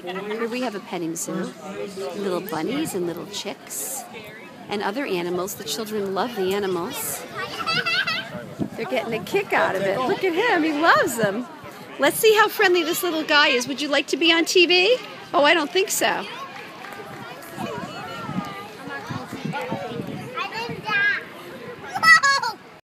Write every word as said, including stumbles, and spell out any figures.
Here we have a petting zoo. Little bunnies and little chicks and other animals. The children love the animals. They're getting a kick out of it. Look at him. He loves them. Let's see how friendly this little guy is. Would you like to be on T V? Oh, I don't think so.